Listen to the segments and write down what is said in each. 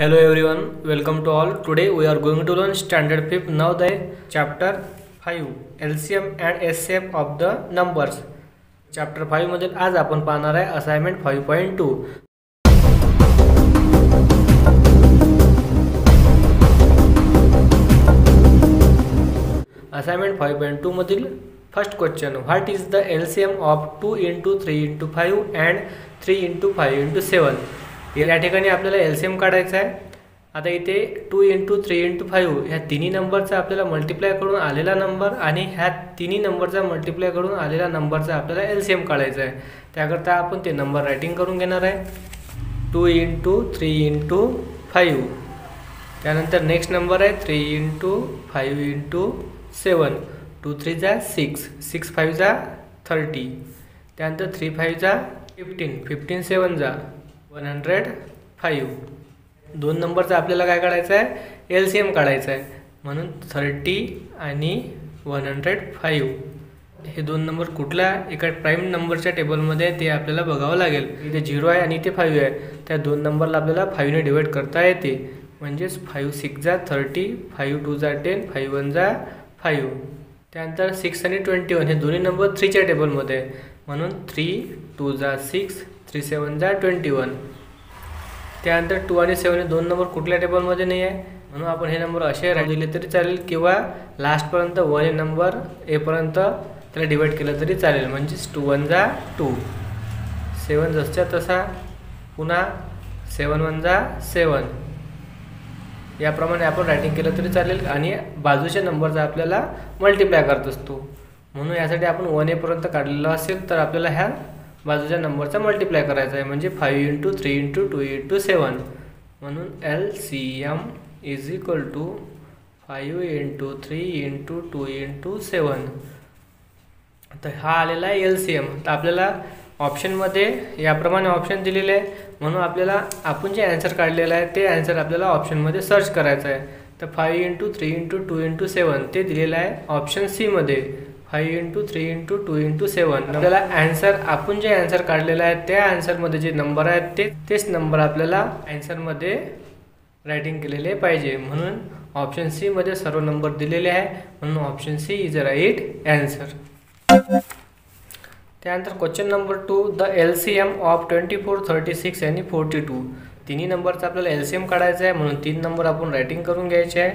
Hello everyone, welcome to all. Today we are going to learn standard 5th Navodaya chapter 5 LCM and SCM of the numbers. Chapter 5 मधील आज आपण पाहणार आहे assignment 5.2. Assignment 5.2 मधील first question, what is the LCM of 2 into 3 into 5 and 3 into 5 into 7. या ठिकाणी आपल्याला LCM काढायचा आहे. आता इथे 2 into 3 into 5 ह्या तिन्ही नंबरचा आपल्याला मल्टिप्लाय करून आलेला नंबर आणि ह्या तिन्ही नंबरचा मल्टिप्लाय करून आलेला नंबरचा आपल्याला LCM काढायचा आहे. त्याकरता आपण ते नंबर रायटिंग करून घेणार आहे. 2 into 3 into 5. त्यानंतर नेक्स्ट नंबर आहे 3 into 5 into 7. 2 3 जा 6, 6 5 जा 30. त्यानंतर 3 5 जा 15, 15 7 जा 105. दोन नंबरचा आपल्याला काय काढायचं आहे, LCM काढायचा आहे. म्हणून 30 आणि 105 हे दोन नंबर कुठला एका प्राईम नंबरच्या टेबलमध्ये ते आपल्याला बघावं लागेल. इथे 0 आहे आणि इथे 5 आहे. त्या दोन नंबरला आपल्याला 5 ने डिवाइड करता येते. म्हणजेच 5 6 जा 30, 5 2 जा 10, 5 1 जा 5. त्यानंतर 6 आणि 21 हे दोन्ही नंबर 3च्या टेबलमध्ये आहे. म्हणून 3 2 जा 6, 3 7 जा 21. त्यानंतर 2 आणि 7 हे दोन नंबर कुठल्या टेबलमध्ये नाही आहे. म्हणून आपण हे नंबर असे दिले तरी चालेल किंवा लास्टपर्यंत 1 नंबर एपर्यंत त्याला डिवाइड केलं तरी चालेल. म्हणजेच 2 1 जा 2, 7 जसच्या तसा, पुन्हा 7 1 जा 7. याप्रमाणे आपण रायटिंग केलं तरी चालेल आणि बाजूच्या नंबरचा आपल्याला मल्टिप्लाय करत असतो. म्हणून यासाठी आपण 1 एपर्यंत काढलेलं असेल तर आपल्याला ह्या बाजूच्या नंबरचा मल्टिप्लाय करायचा आहे. म्हणजे 5 into 3 into 2 into 7. म्हणून LCM is equal to 5 into 3 into 2 into 7. तर हा आलेला आहे LCM. तर आपल्याला ऑप्शनमध्ये याप्रमाणे ऑप्शन दिलेले आहे. म्हणून आपल्याला आपण जे ॲन्सर काढलेलं आहे ते ॲन्सर आपल्याला ऑप्शनमध्ये सर्च करायचं आहे. तर 5 into 3 into 2 into 7 ते दिलेलं आहे ऑप्शन सी मध्ये. 5 into 3 into 2 into 7. आपल्याला ॲन्सर आपण जे ॲन्सर काढलेलं आहे त्या ॲन्सरमध्ये जे नंबर आहेत तेच नंबर आपल्याला ॲन्सरमध्ये रायटिंग केलेले पाहिजे. म्हणून ऑप्शन सी मध्ये सर्व नंबर दिलेले आहे. म्हणून option C is a right answer. त्यानंतर question number 2, the LCM of 24 36 आणि 42. तिन्ही नंबरचा आपल्याला LCM काढायचा आहे. म्हणून 3 नंबर आपण रायटिंग करून घ्यायचे आहे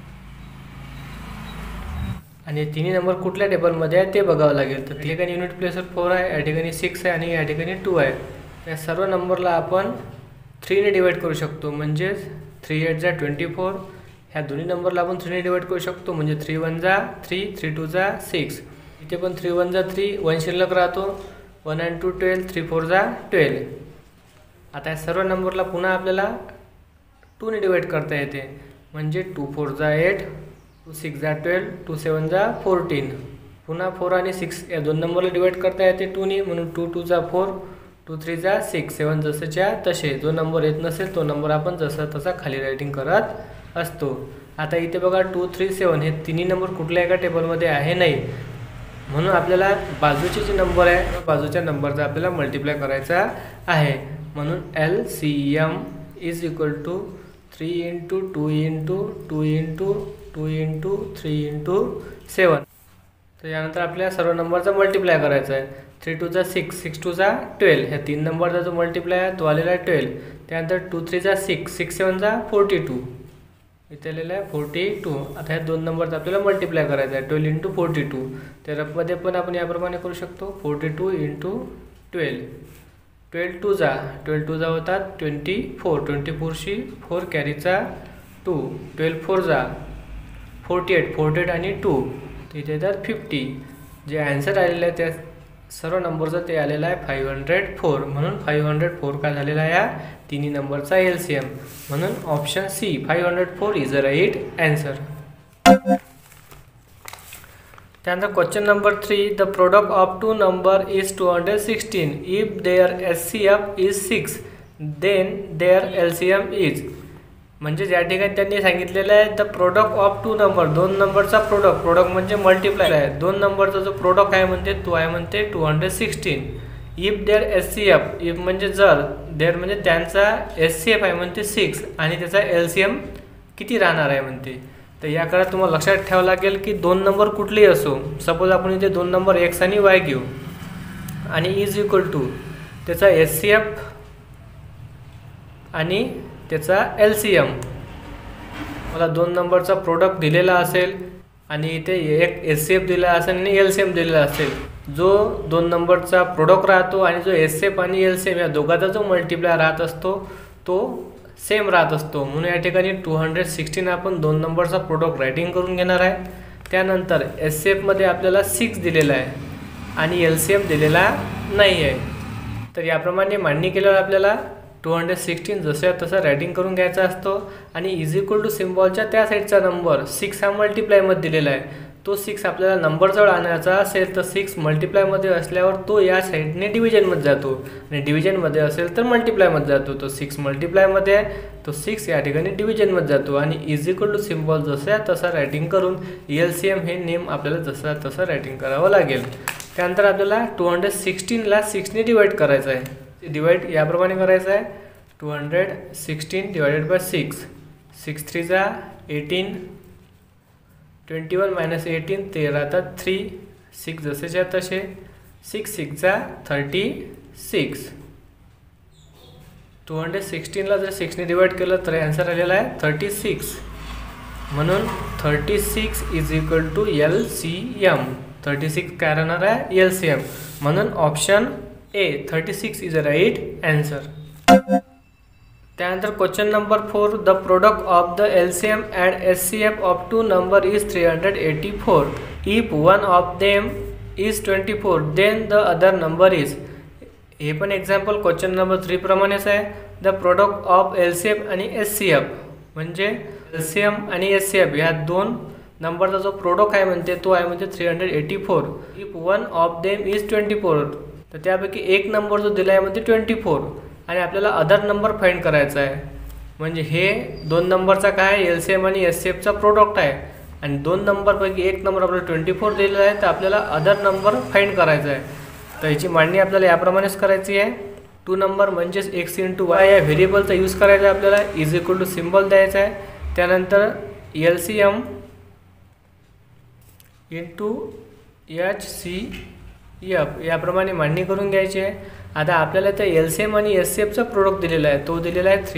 आणि तिन्ही नंबर कुठल्या टेबलमध्ये आहे ते बघावं लागेल. तर या ठिकाणी युनिट प्लेसवर 4 आहे, या ठिकाणी 6 आहे आणि या ठिकाणी 2 आहे. या सर्व नंबरला आपण 3 ने डिवाइड करू शकतो. म्हणजेच 3 8 जा 24. ह्या दोन्ही नंबरला आपण 3 ने डिवाइड करू शकतो. म्हणजे 3 1 जा 3, 3 2 जा 6. इथे पण 3 1 जा 3, 1 शिल्लक राहतो. 1 and 2 12, 3 4 जा 12. आता या सर्व नंबरला पुन्हा आपल्याला 2 ने डिवाइड करता येते. म्हणजे 2 4 जा 8, 2 6 जा 12, 2 7 जा 14. पुन्हा 4 आणि 6 या दोन नंबरला डिवाइड करता येते 2 ने. म्हणून 2 2 जा 4, 2 3 जा 6, 7 जसेच्या तसे. जो नंबर येत नसेल तो नंबर आपण जसा तसा खाली रायटिंग करत असतो. आता इथे बघा 2 3 7 हे तिन्ही नंबर कुठल्या एका टेबलमध्ये आहे नाही. म्हणून आपल्याला बाजूचे जे नंबर आहे बाजूच्या नंबरचा आपल्याला मल्टिप्लाय करायचा आहे. म्हणून LCM is equal to 3 into 2 into 2 into 2 into 3 into 7. तर यानंतर आपल्याला सर्व नंबरचा मल्टिप्लाय करायचा आहे. 3 2 जा 6, 6 2 जा 12. ह्या 3 नंबरचा जो मल्टिप्लाय आहे तो आलेला आहे 12. त्यानंतर 2 3 जा 6, 6 7 जा 42. इथे आलेलं आहे 42. आता ह्या दोन नंबरचा आपल्याला मल्टिप्लाय करायचा आहे 12 into 42. त्या रफमध्ये पण आपण याप्रमाणे करू शकतो 42 into 12. 12 2 जा 12 2 जा होतात 24. 24शी 4 कॅरीचा 2. 12 4 जा 48, 48 आणि 2 तिथे येतात 50. जे ॲन्सर आलेलं आहे त्या सर्व नंबरचं ते आलेलं आहे 504. म्हणून 504 काय झालेला आहे या तिन्ही नंबरचा LCM. म्हणून option C 504 is a right answer. त्यानंतर question number 3, the product of 2 number is 216. If there SCF is 6 then there LCM is. म्हणजे या ठिकाणी त्यांनी सांगितलेलं आहे द प्रोडक्ट ऑफ 2 नंबर, दोन नंबरचा प्रोडक्ट म्हणजे मल्टिप्लाय आहे. दोन नंबरचा जो प्रोडक्ट आहे म्हणते तो आहे म्हणते 216. इफ देअर SCF, इफ म्हणजे जर, देअर म्हणजे त्यांचा SCF आहे म्हणते 6 आणि त्याचा LCM किती राहणार आहे म्हणते. तर या काळात तुम्हाला लक्षात ठेवावं लागेल की दोन नंबर कुठलेही असो, सपोज आपण इथे दोन नंबर X आणि Y घेऊ आणि इज इक्वल टू त्याचा SCF आणि त्याचा LCM. मला दोन नंबरचा प्रोडक्ट दिलेला असेल आणि इथे एक SCF दिला असेल आणि LCM दिलेला असेल. जो दोन नंबरचा प्रोडक्ट राहतो आणि जो SCF आणि LCM या दोघांचा जो मल्टिप्लाय राहत असतो तो सेम राहत असतो. म्हणून या ठिकाणी 216 आपण दोन नंबरचा प्रोडक्ट रायटिंग करून घेणार आहे. त्यानंतर SCF मध्ये आपल्याला 6 दिलेला आहे आणि LCM दिलेला नाही आहे. तर याप्रमाणे मांडणी केल्यावर आपल्याला 216 जसं तसं रायटिंग करून घ्यायचा असतो आणि इज इक्वल टू सिम्बॉलच्या त्या साईडचा नंबर 6 हा मल्टिप्लायमध्ये दिलेला आहे. तो 6 आपल्याला नंबरजवळ आणायचा असेल तर 6 मल्टिप्लायमध्ये असल्यावर तो या साईडने डिव्हिजनमध्ये जातो आणि डिव्हिजनमध्ये असेल तर मल्टिप्लायमध्ये जातो. तो 6 मल्टिप्लायमध्ये आहे, तो 6 या ठिकाणी डिव्हिजनमध्ये जातो आणि इज इक्वल टू सिम्बॉल जसं तसं रायटिंग करून LCM हे नेम आपल्याला जसं तसं रायटिंग करावं लागेल. त्यानंतर आपल्याला 216ला 6ने डिवाइड करायचं आहे. डिवाइड याप्रमाणे करायचं आहे. 216 डिवायडेड बाय 6. 6 3 जा 18, 21 मायनस 18 ते राहतात 3. 6 जसेच्या तसे. 6 6 जा 36. 216ला जर 6ने डिवाइड केलं तर आन्सर आलेला आहे 36. म्हणून 36 इज इक्वल टू LCM. 36 काय राहणार आहे LCM. म्हणून option A 36 is a right answer. त्यानंतर question number 4. The product of the LCM and SCF of two number is 384. If one of them is 24 then the other number is. हे पण example question number 3 प्रमाणेच आहे. The product of LCM आणि SCF म्हणजे LCM आणि SCF ह्या दोन नंबरचा जो प्रोडक्ट आहे म्हणते तो आहे म्हणते 384. If one of them is 24 तर त्यापैकी एक नंबर जो दिला आहे म्हणजे 24 आणि आपल्याला अदर नंबर फाइंड करायचा आहे. म्हणजे हे दोन नंबरचा काय LCM आणि SCFचा प्रोडक्ट आहे आणि दोन नंबरपैकी एक नंबर आपल्याला 24 दिलेला आहे तर आपल्याला अदर नंबर फाइंड करायचा आहे. तर याची मांडणी आपल्याला याप्रमाणेच करायची आहे. टू नंबर म्हणजेच X × Y या व्हेरिएबलचा यूज करायचा आहे आपल्याला. इज इक्वल टू सिम्बॉल द्यायचा आहे. त्यानंतर LCM इंटू HCF याप्रमाणे मांडणी करून घ्यायची आहे. आता आपल्याला त्या LCM आणि SCFचा प्रोडक्ट दिलेला आहे तो दिलेला आहे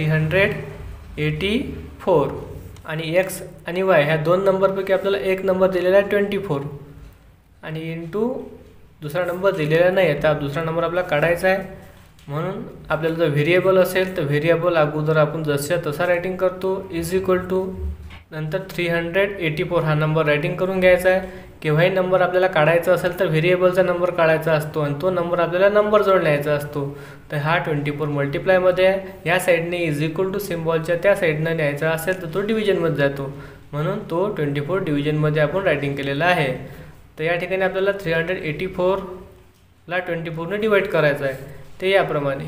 384 आणि X आणि Y ह्या दोन नंबरपैकी आपल्याला एक नंबर दिलेला आहे 24 आणि इंटू दुसरा नंबर दिलेला नाही आहे तर दुसरा नंबर आपल्याला काढायचा आहे. म्हणून आपल्याला जर व्हेरिएबल असेल तर व्हेरिएबल अगोदर आपण जसं तसा रायटिंग करतो. इज इक्वल टू नंतर 384 हा नंबर रायटिंग करून घ्यायचा आहे. केव्हाही नंबर आपल्याला काढायचा असेल तर व्हेरिएबलचा नंबर काढायचा असतो आणि तो नंबर आपल्याला नंबरजवळ न्यायचा असतो. तर हा 24 मल्टिप्लायमध्ये आहे. या साईडने इज इक्वल टू सिम्बॉलच्या त्या साईडनं न्यायचा असेल तर तो डिव्हिजनमध्ये जातो. म्हणून तो 24 डिव्हिजनमध्ये आपण रायटिंग केलेला आहे. तर या ठिकाणी आपल्याला 384ला 24ने डिवाइड करायचं आहे. ते याप्रमाणे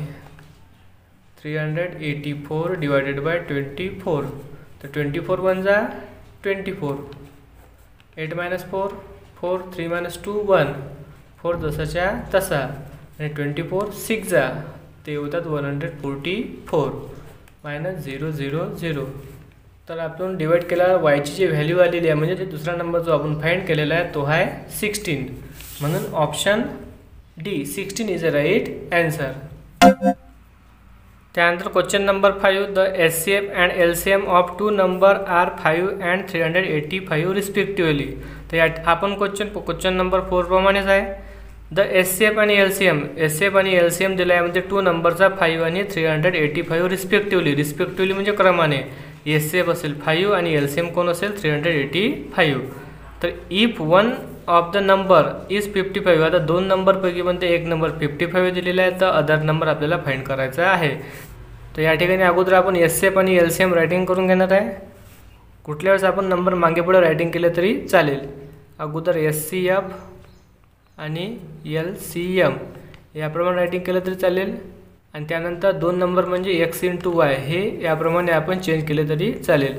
384 डिवायडेड बाय 24. तर 24 1 जा 24. 8 - 4 4. 3 - 2 1. 4 जसाच्या तसा आणि 24 6 जा ते होतात 144 -0 0 0. तर आपण डिवाइड केला वायची जी व्हॅल्यू आलेली आहे म्हणजे ते दुसरा नंबर जो आपण फाइंड केलेला आहे तो आहे 16. म्हणून option D 16 is a right answer. त्यानंतर question number 5. The SCF and LCM of two number are 5 and 385 respectively. तर यात आपण क्वेश्चन नंबर 4 प्रमाणेच आहे. द SCF आणि LCM दिला आहे म्हणजे टू नंबरचा 5 आणि 385 रिस्पेक्टिव्हली म्हणजे क्रमाने. SCF असेल 5 आणि LCM कोण असेल 385. तर if one of the number is 55. आता दोन नंबरपैकी म्हणते एक नंबर 55 दिलेला आहे तर अदर नंबर आपल्याला फाइंड करायचा आहे. तर या ठिकाणी अगोदर आपण SCF आणि LCM रायटिंग करून घेणार आहे. कुठल्या वेळेस आपण नंबर मागे पुढे रायटिंग केले तरी चालेल. अगोदर SCF आणि LCM याप्रमाणे रायटिंग केलं तरी चालेल आणि त्यानंतर दोन नंबर म्हणजे X × Y हे याप्रमाणे आपण चेंज केले तरी चालेल.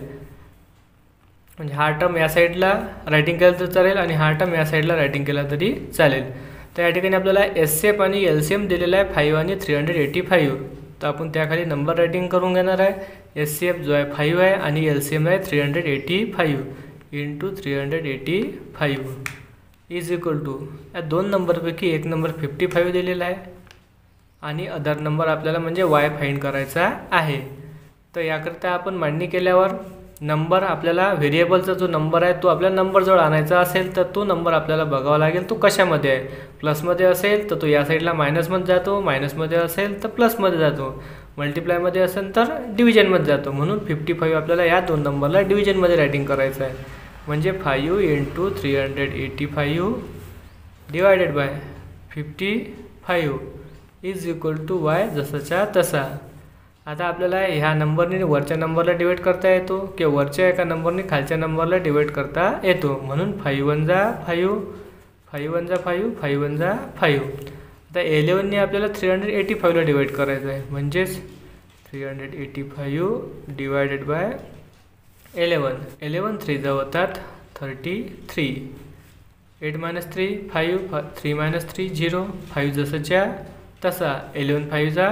म्हणजे हा टर्म या साईडला रायटिंग केलं तरी चालेल आणि हा टर्म या साईडला रायटिंग केला तरी चालेल. तर या ठिकाणी आपल्याला एस-सी-एफ आणि एल-सी-एम दिलेला आहे 5 आणि 385. तर आपण त्याखाली नंबर रायटिंग करून घेणार आहे. एस-सी-एफ जो आहे 5 आहे आणि एल-सी-एम आहे 385 इंटू 385 इज इक्वल टू या दोन नंबरपैकी एक नंबर 55 दिलेला आहे आणि अदर नंबर आपल्याला म्हणजे वाय फाइंड करायचा आहे. तर याकरिता आपण मांडणी केल्यावर नंबर आपल्याला व्हेरिएबलचा जो नंबर आहे तो आपल्याला नंबरजवळ आणायचा असेल तर तो नंबर आपल्याला बघावा लागेल तो कशामध्ये आहे. प्लसमध्ये असेल तर तो या साईडला मायनसमध्ये जातो, मायनसमध्ये असेल तर प्लसमध्ये जातो, मल्टिप्लायमध्ये असेल तर डिव्हिजनमध्ये जातो. म्हणून 55 आपल्याला या दोन नंबरला डिव्हिजनमध्ये रायटिंग करायचं आहे. म्हणजे 5 into 385 divided by 55 is equal to Y जसाच्या तसा. आता आपल्याला ह्या नंबरने वरच्या नंबरला डिवाइड करता येतो किंवा वरच्या एका नंबरने खालच्या नंबरला डिवाइड करता येतो. म्हणून 5 1 जा 5, 5 1 जा 5, 5 1 जा 5. आता 11ने आपल्याला 385ला डिवाइड करायचं आहे. म्हणजेच 385 डिवायडेड बाय 11. 11 3 जा होतात 33. 8 - 3 5, 3 - 3 0, 5 जसंच्या तसा. 11 5 जा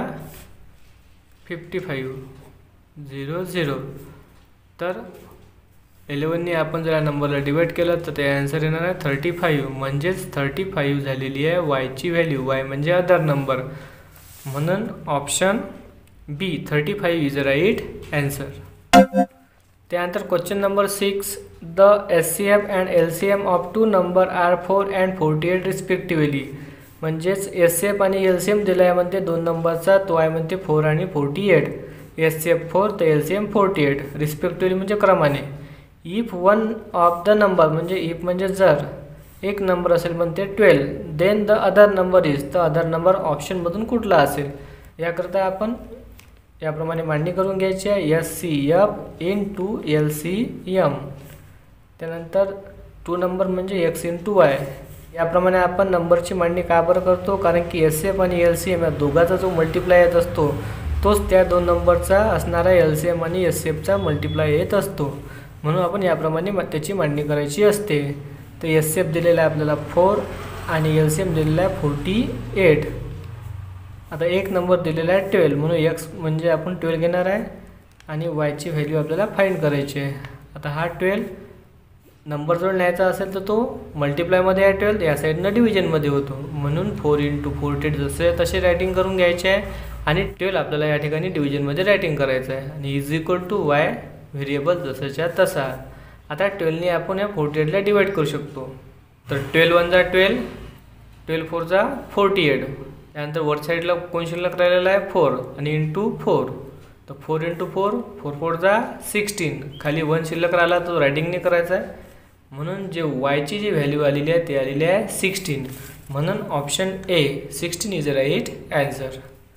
55 0 0. तर 11ने आपण जर या नंबरला डिवाइड केलं तर ते आन्सर येणार आहे 35. म्हणजेच 35 झालेली आहे वायची व्हॅल्यू. वाय म्हणजे अदर नंबर. म्हणून option B 35 is a right answer. त्यानंतर question number 6. The SCF and LCM of two number are 4 and 48 respectively. म्हणजेच एस-सी-एफ आणि एल-सी-एम दिला आहे म्हणते दोन नंबरचा, तो आहे म्हणते 4 आणि 48. एस-सी-एफ 4 तर एल-सी-एम 48 रिस्पेक्टिव्हली म्हणजे क्रमाने. If one of the number म्हणजे इफ म्हणजे जर एक नंबर असेल म्हणते 12 then the other number is. तर अदर नंबर ऑप्शनमधून कुठला असेल याकरता आपण याप्रमाणे मांडणी करून घ्यायची आहे. SCF into LCM. त्यानंतर 2 नंबर म्हणजे एक्स इंटू वाय. याप्रमाणे आपण नंबरची मांडणी का बरं करतो, कारण की एस-सी-एफ आणि एल-सी-एम या दोघाचा जो मल्टिप्लाय येत असतो तोच त्या दोन नंबरचा असणारा एल-सी-एम आणि एस-सी-एफचा मल्टिप्लाय येत असतो. म्हणून आपण याप्रमाणे त्याची मांडणी करायची असते. तर एस-सी-एफ दिलेला आहे आपल्याला 4 आणि एल-सी-एम दिलेला आहे 48. आता एक नंबर दिलेला आहे 12 म्हणून एक्स म्हणजे आपण 12 घेणार आहे आणि वायची व्हॅल्यू आपल्याला फाइंड करायची आहे. आता हा 12 नंबर जवळ न्यायचा असेल तर तो मल्टिप्लायमध्ये आहे 12, या साईडनं डिव्हिजनमध्ये होतो. म्हणून 4 इंटू 48 जसे तसे रायटिंग करून घ्यायचे आहे आणि 12 आपल्याला या ठिकाणी डिव्हिजनमध्ये रायटिंग करायचं आहे. आणि is equal to Y variable जसाच्या तसा. आता 12ने आपण या 48ला डिवाइड करू शकतो. तर 12 1 जा 12, 12 4 जा 48. त्यानंतर वर साईडला कोण शिल्लक राहिलेला आहे 4 आणि इंटू 4. तर 4 इंटू 4, 4 4 जा 16. खाली 1 शिल्लक राहिला तो रायटिंगने करायचा आहे. म्हणून जे वायची जी व्हॅल्यू आलेली आहे ती आलेली आहे 16. म्हणून option A 16 is a right answer.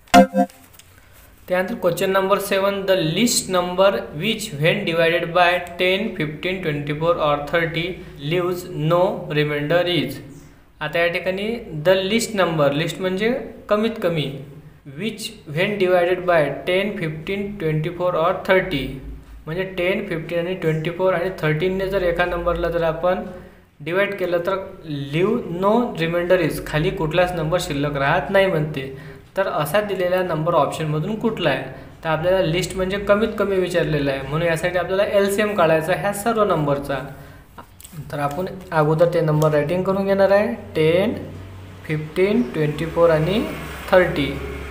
त्यानंतर question number 7. The least number which when divided by 10, 15, 24 और 30 लिव्स नो रिमाइंडर इज. आता या ठिकाणी द लिस्ट नंबर, लिस्ट म्हणजे कमीत कमी, विच व्हेन डिवायडेड बाय 10, 15, 24 और 30 म्हणजे 10, 15 आणि 24 आणि 13ने जर एका नंबरला जर आपण डिवाइड केलं तर लिव्ह नो रिमाइंडर इज, खाली कुठलाच नंबर शिल्लक राहत नाही म्हणते. तर असा दिलेला नंबर ऑप्शनमधून कुठला आहे. तर आपल्याला लिस्ट म्हणजे कमीत कमी विचारलेला आहे म्हणून यासाठी आपल्याला एल-सी-एम काढायचा ह्या सर्व नंबरचा. तर आपण अगोदर ते नंबर रायटिंग करून घेणार आहे 10, 15, 24 आणि 30.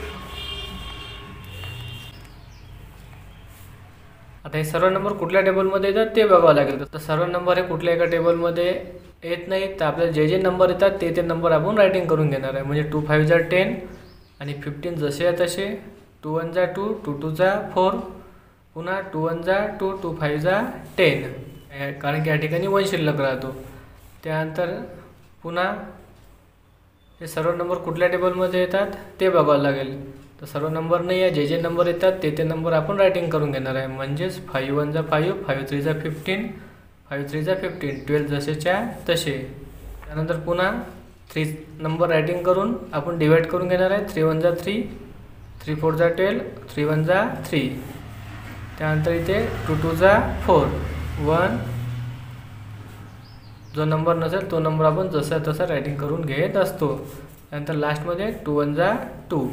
आता हे सर्व नंबर कुठल्या टेबलमध्ये येतात ते बघावं लागेल. तर सर्व नंबर हे कुठल्या एका टेबलमध्ये येत नाही. तर आपल्याला जे जे नंबर येतात ते नंबर आपण रायटिंग करून घेणार आहे. म्हणजे 2 5 जा 10 आणि 15 जसे आहे तसे. 2 1 जा 2, 2 2 जा 4, पुन्हा 2 1 जा 2, 2 5 जा 10, कारण की या ठिकाणी 1 शिल्लक राहतो. त्यानंतर पुन्हा हे सर्व नंबर कुठल्या टेबलमध्ये येतात ते बघावं लागेल. तर सर्व नंबर नाही आहे, जे जे नंबर येतात ते नंबर आपण रायटिंग करून घेणार आहे. म्हणजेच 5 1 जा 5, 5 3 जा 15, 5 3 जा 15, 12 जसेच्या तसे. त्यानंतर पुन्हा 3 नंबर रायटिंग करून आपण डिवाइड करून घेणार आहे. 3 1 जा 3, 3 4 जा 12, 3 1 जा 3. त्यानंतर इथे 2 2 जा 4, 1. जो नंबर नसेल तो नंबर आपण जसा तसा रायटिंग करून घेत असतो. त्यानंतर लास्टमध्ये 2 1 जा 2.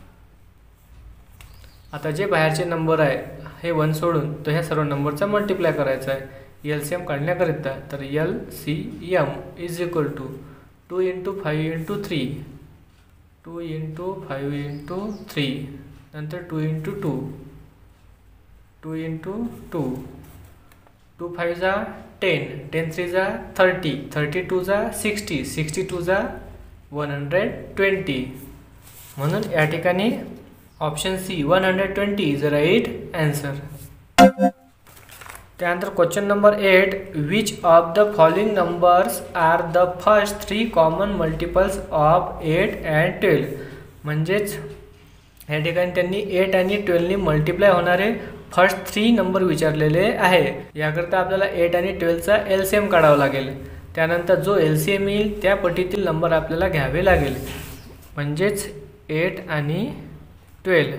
आता जे बाहेरचे नंबर आहे हे 1 सोडून तर ह्या सर्व नंबरचा मल्टिप्लाय करायचा आहे LCM काढण्याकरिता. तर LCM इज इक्वल टू 2 × 5 × 3, 2 × 5 × 3, नंतर 2 × 2, 2 × 2, 2 5 जा 10, 10 3 जा 30, 32 जा 60, 62 जा 120. म्हणून या ठिकाणी option C 120 is a right answer. त्यानंतर question number 8, which of the following numbers are the first 3 common multiples of 8 and 12. म्हणजेच या ठिकाणी त्यांनी 8 आणि 12 मल्टिप्लाय होणारे फर्स्ट 3 नंबर विचारलेले आहे. याकरता आपल्याला 8 आणि 12चा LCM काढावा लागेल. त्यानंतर जो LCM येईल त्या पटीतील नंबर आपल्याला घ्यावे लागेल. म्हणजेच 8 आणि 12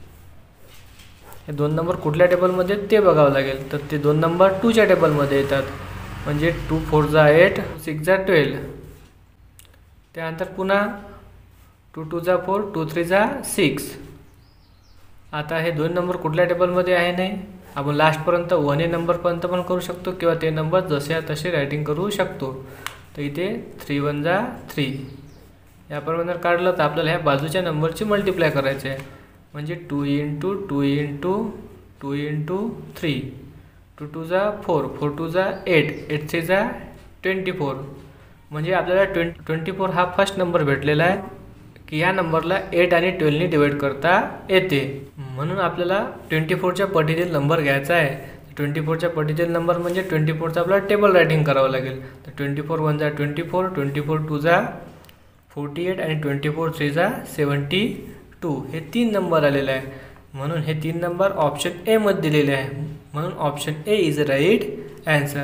हे 2 नंबर कुठल्या टेबलमध्ये ते बघावं लागेल. तर ते 2 नंबर 2च्या टेबलमध्ये येतात. म्हणजे 2 4 जा 8, 6 जा 12. त्यानंतर पुन्हा 2 2 जा 4, 2 3 जा 6. आता हे 2 नंबर कुठल्या टेबलमध्ये आहे नाही, आपण लास्टपर्यंत 1A नंबरपर्यंत पण करू शकतो किंवा ते नंबर जसे तसे रायटिंग करू शकतो. तर इथे 3 1 जा 3 याप्रमाणे काढलं तर आपल्याला ह्या बाजूच्या नंबरची मल्टिप्लाय करायचे आहे. म्हणजे 2 × 2 × 2 × 3, 2 2 जा 4, 4 2 जा 8, 8 3 जा 24. म्हणजे आपल्याला 24 हा फर्स्ट नंबर भेटलेला आहे की या नंबरला 8 आणि 12ने डिवाइड करता येते. म्हणून आपल्याला 24च्या पटीतील नंबर घ्यायचा आहे. 24च्या पटीतील नंबर म्हणजे 24चा आपल्याला टेबल रायटिंग करावं लागेल. तर 24 1 जा 24, 24 2 जा 48 आणि 24 3 जा 72 हे 3 नंबर आलेले आहे. म्हणून हे 3 नंबर ऑप्शन ए मध्ये दिलेले आहे. म्हणून option A is a right answer.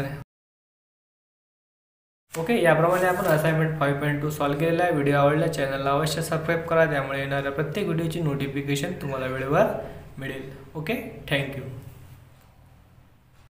Okay, याप्रमाणे आपण असाइनमेंट 5.2 सॉल्व केलेला आहे. व्हिडिओ आवडला चॅनलला अवश्य सबस्क्राईब करा. त्यामुळे येणाऱ्या प्रत्येक व्हिडिओची नोटिफिकेशन तुम्हाला वेळेवर मिळेल. Okay, thank you.